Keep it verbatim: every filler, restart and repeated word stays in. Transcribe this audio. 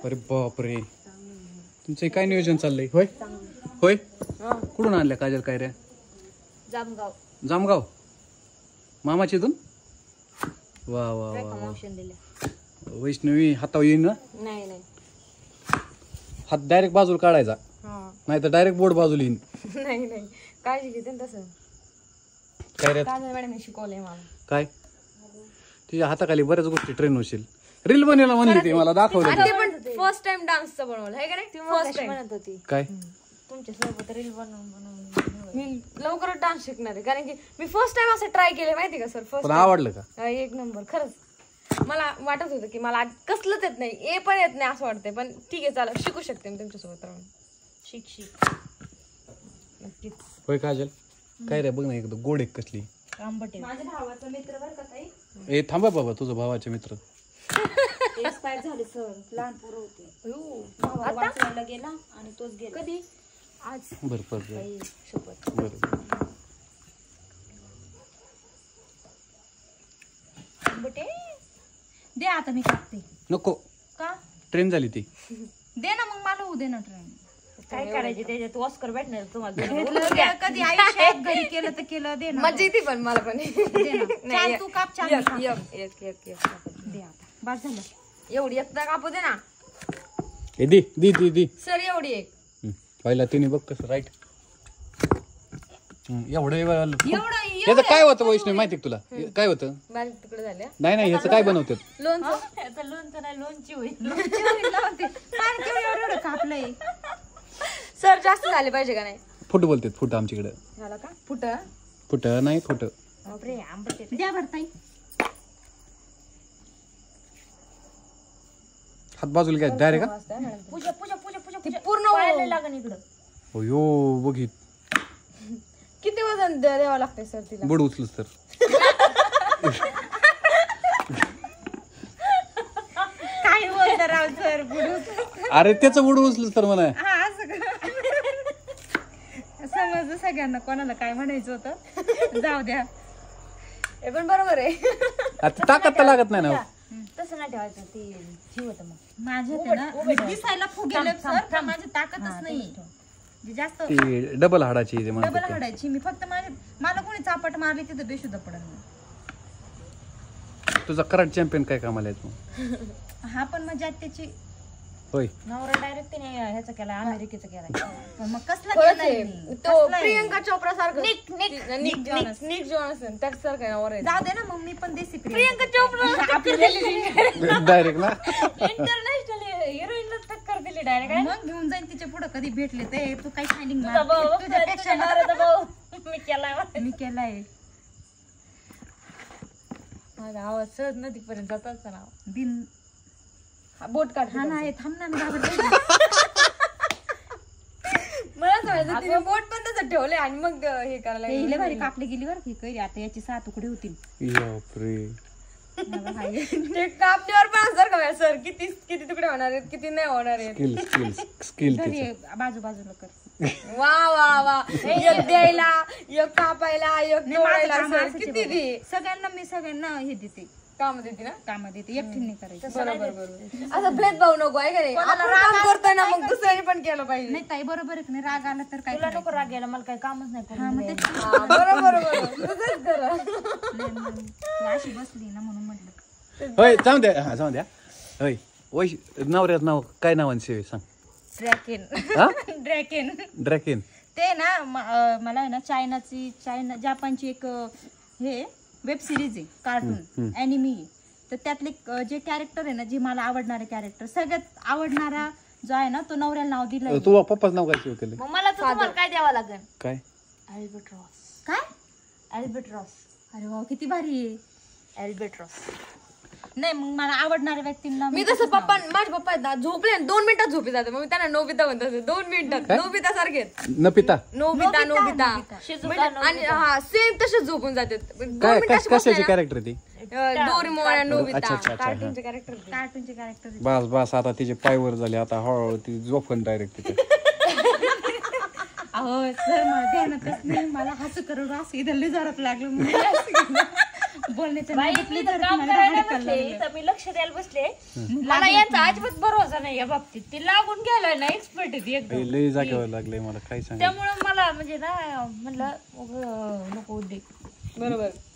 अरे बापरे, तुमचं काय नियोजन चाललंय? होय होय, कुठून आणल्या काजल काय रे? जामगाव. जामगाव मामाची इथून? वा वा वा, वैष्णवी हातावर येईन ना? नाही नाही, हात डायरेक्ट बाजूला काढायचा, नाही तर डायरेक्ट बोट बाजूला येईन. नाही नाही, काळजी घेते ना तसं. काय रे काजल मॅडम शिकवलंय मला. काय? तिच्या हाताखाली बऱ्याच गोष्टी ट्रेन होशील. रील बनवायला म्हणली ती, मला दाखवलं. ते पण फर्स्ट टाइम डान्सचं बनवलं आहे का नाही? फर्स्ट टाइम म्हणत होती काय तुमच्या सोबत रील बनवून बनवून मी लवकरच डान्स शिकणार आहे, कारण की मी फर्स्ट टाइम असं ट्राय केलं माहिती का सर. फर्स्ट आवडलं का? एक नंबर खरंच. मला वाटत होतं की मला कसलंच येत नाही, ए पण येत नाही असं वाटतंय, पण ठीक आहे चालेल, शिकू शकते मी तुमच्यासोबत राहून. शिक शिक नक्कीच. होय काजल, काय रे बघ ना एकदम गोड एक कसली. माझ्या भावाचा मित्र बरं का ताई. ए थांबा बाबा, तुझं भावाचे मित्र एक्सपायर झाले सर, लहान पोरं होते. वाचवायला गेला आणि तोच गेला. कधी? आज. बरं बरं शपथ. बरं बटे दे आता, मी कापते. नको, का? ट्रेन झाली ती. दे ना मग, मला होऊ दे ना ट्रेन. काय करायचे त्याच्यात? ऑस्कर भेटणार तुम्हाला. कधी आयुष्यात घरी केलं तर केलं, दे ना. मजा येते पण मला पण. छान तू काप, छान एक एक एक एक एक दे आता, बस झालं. एवढी एकदा कापू दे ना ए दी दी दी दी सर, एवढी एक. पहिला तिने बघ कसं राईट एवढं एवढं याचं काय होतं वैष्णवी माहिती तुला? काय होतं? बारीक तुकडे झाले. नाही नाही, याचं काय बनवतात? लोणचं. लोणचं नाही, लोणची होईल. लोणची होईल लावते. पाणी केवढं एवढं एवढं कापलंय. सर जास्त झाले पाहिजे का नाही? फुट बोलतात, फुट आमच्याकडे. झाला का फुट? फुट नाही, फुट. बापरे, आंबट द्या भरताई. हात बाजूला घ्या डायरेक्ट का? पूजा पूजा पूजा पूजा पूर्ण लागन इकडं. हो यो बघित किती वजन द्यावं लागतंय सर तिला? बुड उचलूस तर. काय बोलता राव सर, बुडू. अरे त्याचं बुड उचलूस तर म्हणा. हा असं समजलं सगळ्यांना, कोणाला काय म्हणायचं होतं. जाऊ द्या. हे पण बरोबर आहे. आता ताकद तर लागत नाही ना. तसं नाही ठेवायचं, ते जीव होतं मग. माझ्या दिसायला फुगेल सर, माझी ताकदच नाही जास्त. ती डबल हाडाची डबल हाडाची. मी फक्त माझ्या, मला कोणी चापट मारली तिथं बेशुद्ध पडन. तुझा करंट चॅम्पियन काय कामाला येत मग? हा पण मग त्याची होय, नवरा डायरेक्ट तिने ह्याचा केला, अमेरिकेचा केला. पण मग कसला खरंच केलाय आहे. मी? तो कसला आहे? प्रियंका चोप्रा सारखं. निक निक निक निक निक जॉनसन त्याच्यासारखं नाव आहे. जाऊ दे ना मग, मी पण देसी प्रियंका चोप्रा डायरेक्ट ना. इंटरनॅशनल हिरोईनला टक्कर दिली डायरेक्ट. मग घेऊन जाईन तिच्या पुढे कधी भेटले ते. तू काय शायनिंग तुझ्यापेक्षा मी केलाय मी केलाय. माझा आवाज सहज नदीपर्यंत जाताच ना. बिन बोट काढ. हा ना, थांब ना, मी घाबरते. मला समजायचं तिने बोट पण तसं ठेवले आणि मग हे करायला हे लय भारी कापली गेली बरं की. कैरी आता याची सहा तुकडे होतील. बापरे, ते कापण्यावर पण असणार का सर? किती किती तुकडे होणार आहेत, किती नाही होणार आहेत? स्किल स्किल स्किल घरी बाजू बाजूला कर. वा वा वा, एक द्यायला, एक कापायला, एक निवडायला. सर किती दे? सगळ्यांना मी सगळ्यांना हे देते, काम देते ना. काम देते, एकटीने करायचं. बरोबर बरोबर. असं भेदभाव नको आहे का नाही? आपण काम करतोय ना, मग दुसऱ्याने पण केलं पाहिजे. नाही ताई, बरोबर आहे. नाही राग आला तर काय तुला नको राग यायला, मला काही कामच नाही. बरोबर बरोबर. अशी बसली ना म्हणून म्हटलं. होय, जाऊ द्या. हा जाऊ द्या. होय, वैश नवऱ्याचं नाव काय नावाने सेवे सांग? ड्रॅकेन. ड्रॅकेन ड्रॅकेन. ते ना मला आहे ना, चायनाची चायना जपानची एक हे वेब सिरीज आहे, कार्टून अॅनिमी. तर त्यातले जे कॅरेक्टर आहे ना, जे मला आवडणारे कॅरेक्टर, सगळ्यात आवडणारा जो आहे ना, तो नवऱ्याला नाव दिलं. तू पप्पाच नाव काय सेव केलं? मग मला तुम्हाला काय द्यावं लागेल? काय? अल्बेट्रॉस. काय? अल्बेट्रॉस. अरे वा, किती भारी आहे. अल्बेट्रॉस. नाही मग मला आवडणाऱ्या व्यक्तींना मी तसं पप्पा, माझे पप्पा झोपले दोन मिनिटात झोपी जाते, मग मी त्यांना नोबिता म्हणत असते. दोन मिनिटात नोबिता सारखे. नपिता नोबिता नोबिता आणि हा सेम तसेच झोपून जाते. काय कशाचे कॅरेक्टर ती? डोरेमोन, नोबिता, अच्छा अच्छा अच्छा. कार्टूनचे कॅरेक्टर. कार्टूनचे कॅरेक्टर. बस बस, आता तिचे पायवर झाले, आता हळूहळू ती झोपन डायरेक्ट तिथे. अहो सर, मला ध्यानातच नाही. मला हसू करून असं इथं जोरात लागलं. बोलण्याच्या बाई नादात मी लय तर धडकी काम मला करायला धडकायला बसले लागलं. तर मी लक्ष द्यायला बसले मला यांचा अजिबात भरोसा नाही या बाबतीत ते लागून गेलोय ना एक्सपर्ट आहे ती एकदम हे लय जागेवर लागलंय मला काय सांग त्यामुळे मला म्हणजे ना म्हणलं उग नको उद्योग बरोबर